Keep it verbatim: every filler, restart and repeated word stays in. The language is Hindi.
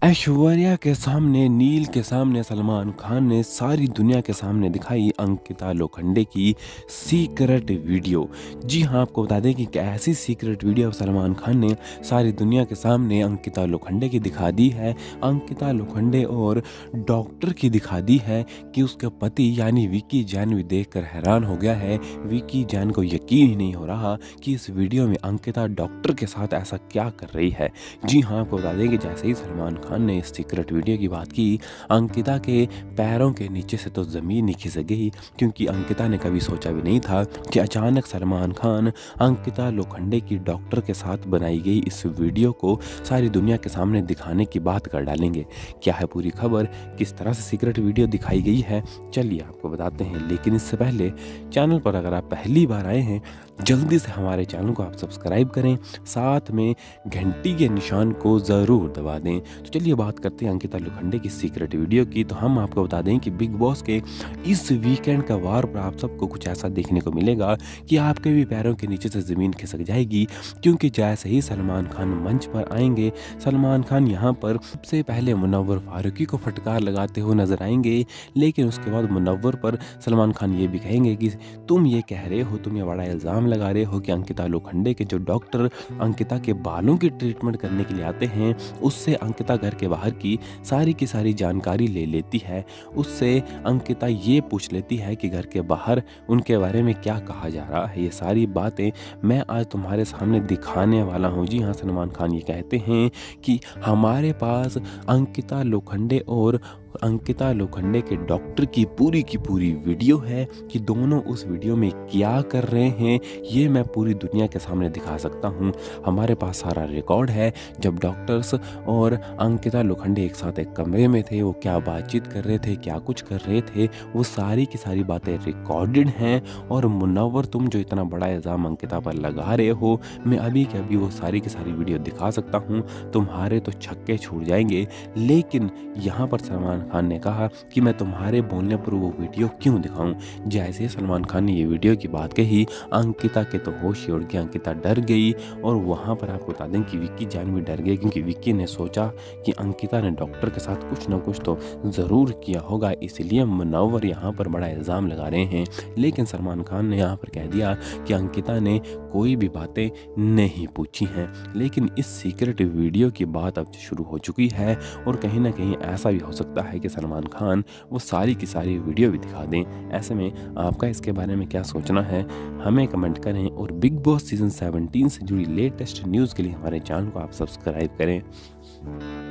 ऐश्वर्या के सामने, नील के सामने सलमान खान ने सारी दुनिया के सामने दिखाई अंकिता लोखंडे की सीक्रेट वीडियो। जी हाँ, आपको बता दें कि ऐसी सीक्रेट वीडियो सलमान खान ने सारी दुनिया के सामने अंकिता लोखंडे की दिखा दी है। अंकिता लोखंडे और डॉक्टर की दिखा दी है कि उसके पति यानी विक्की जैन भी देखकर हैरान हो गया है। विक्की जैन को यकीन ही नहीं हो रहा कि इस वीडियो में अंकिता डॉक्टर के साथ ऐसा क्या कर रही है। जी हाँ, आपको बता दें कि जैसे ही सलमान खान ने इस सीक्रेट वीडियो की बात की, अंकिता के पैरों के नीचे से तो ज़मीन ही खिसक गई, क्योंकि अंकिता ने कभी सोचा भी नहीं था कि अचानक सलमान खान अंकिता लोखंडे की डॉक्टर के साथ बनाई गई इस वीडियो को सारी दुनिया के सामने दिखाने की बात कर डालेंगे। क्या है पूरी खबर, किस तरह से सीक्रेट वीडियो दिखाई गई है, चलिए आपको बताते हैं। लेकिन इससे पहले चैनल पर अगर आप पहली बार आए हैं, जल्दी से हमारे चैनल को आप सब्सक्राइब करें, साथ में घंटी के निशान को ज़रूर दबा दें। तो चलिए बात करते हैं अंकिता लोखंडे की सीक्रेट वीडियो की। तो हम आपको बता दें कि बिग बॉस के इस वीकेंड का वार पर आप सबको कुछ ऐसा देखने को मिलेगा कि आपके भी पैरों के नीचे से ज़मीन खिसक जाएगी, क्योंकि जैसे ही सलमान खान मंच पर आएंगे, सलमान खान यहाँ पर सबसे पहले मुनव्वर फारूकी को फटकार लगाते हुए नजर आएंगे। लेकिन उसके बाद मुनव्वर पर सलमान खान ये भी कहेंगे कि तुम ये कह रहे हो, तुम ये बड़ा इल्ज़ाम लगा रहे हो कि अंकिता लोखंडे के जो डॉक्टर अंकिता के बालों की ट्रीटमेंट करने के लिए आते हैं, उससे अंकिता घर के बाहर की सारी की सारी जानकारी ले लेती है। उससे अंकिता ये पूछ लेती है कि घर के बाहर उनके बारे में क्या कहा जा रहा है। ये सारी बातें मैं आज तुम्हारे सामने दिखाने वाला हूँ। जी हाँ, सलमान खान ये कहते हैं कि हमारे पास अंकिता लोखंडे और अंकिता लोखंडे के डॉक्टर की पूरी की पूरी वीडियो है कि दोनों उस वीडियो में क्या कर रहे हैं, ये मैं पूरी दुनिया के सामने दिखा सकता हूँ। हमारे पास सारा रिकॉर्ड है, जब डॉक्टर्स और अंकिता लोखंडे एक साथ एक कमरे में थे, वो क्या बातचीत कर रहे थे, क्या कुछ कर रहे थे, वो सारी की सारी बातें रिकॉर्डेड हैं। और मुनव्वर, तुम जो इतना बड़ा इल्ज़ाम अंकिता पर लगा रहे हो, मैं अभी के अभी वो सारी की सारी वीडियो दिखा सकता हूँ, तुम्हारे तो छक्के छूट जाएंगे। लेकिन यहाँ पर सलमान खान ने कहा कि मैं तुम्हारे बोलने पर वो वीडियो क्यों दिखाऊं। जैसे ही सलमान खान ने ये वीडियो की बात कही, अंकिता के तो होश ही उड़ गए। अंकिता डर गई और वहाँ पर आपको बता दें कि विक्की जैन भी डर गए, क्योंकि विक्की ने सोचा कि अंकिता ने डॉक्टर के साथ कुछ ना कुछ तो ज़रूर किया होगा, इसलिए मुनव्वर यहाँ पर बड़ा इल्ज़ाम लगा रहे हैं। लेकिन सलमान खान ने यहाँ पर कह दिया कि अंकिता ने कोई भी बातें नहीं पूछी हैं। लेकिन इस सीक्रेट वीडियो की बात अब शुरू हो चुकी है और कहीं ना कहीं ऐसा भी हो सकता है कि सलमान खान वो सारी की सारी वीडियो भी दिखा दें। ऐसे में आपका इसके बारे में क्या सोचना है, हमें कमेंट करें। और बिग बॉस सीजन सेवनटीन से जुड़ी लेटेस्ट न्यूज़ के लिए हमारे चैनल को आप सब्सक्राइब करें।